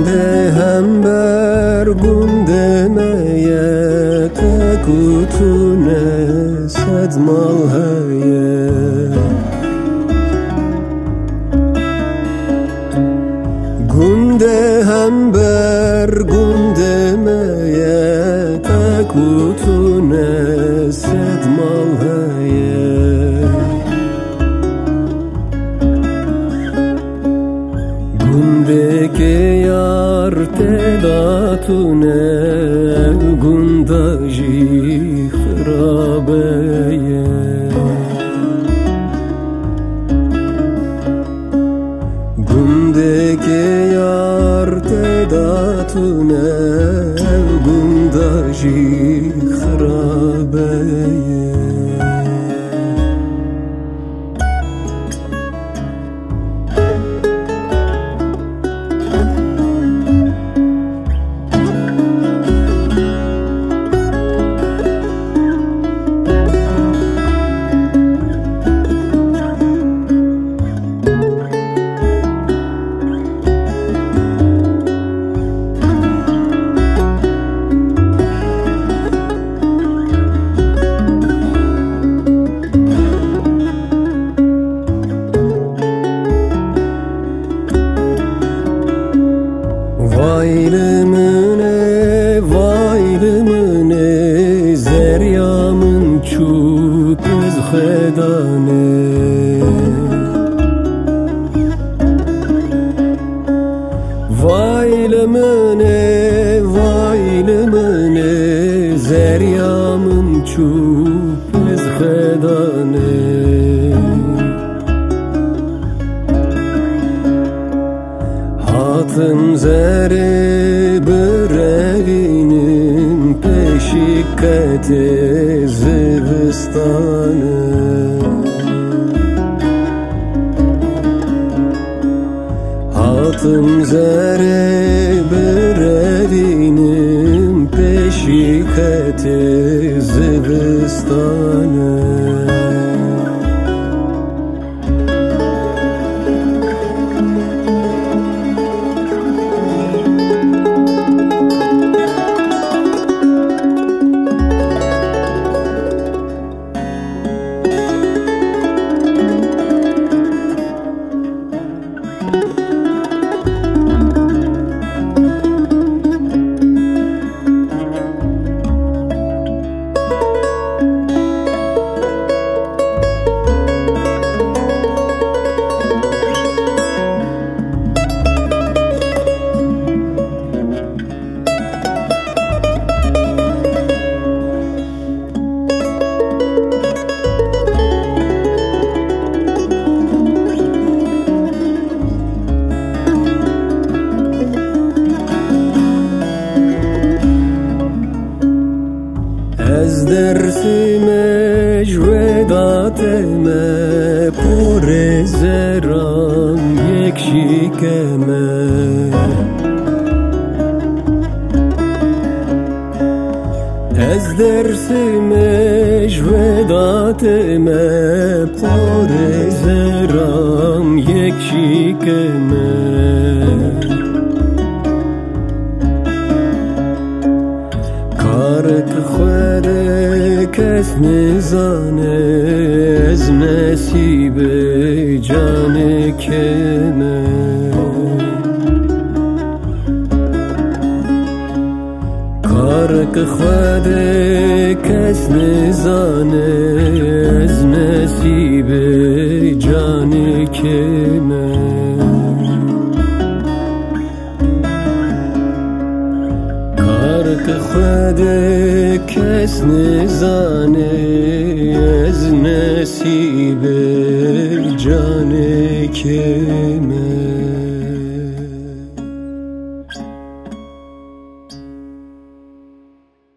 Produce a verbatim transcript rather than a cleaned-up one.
گنده هم بر گنده میه تکوتونه صد مال هیه گنده هم بر گنده میه تکوتونه صد مال هیه گنده که یار تداتونه گنداجی خرابه گنده که یار تداتونه گنداجی خرابه Vaylımını, vaylımını Zeryamın çok öz xedanı Vaylımını, vaylımını Zeryamın çok öz xedanı Hatım zeri bürevinin peşikati zivistanı Hatım zeri bürevinin peşikati zivistanı از درسیم جویداتمه پر زران یک شیکمه از درسیم جویداتمه پر زران یک شیکمه کارک خوره کس نزانه از نصیب جان کمه کارک خوره کس نزانه از نصیب جان کمه خود کس نزانه از نصیب جان که من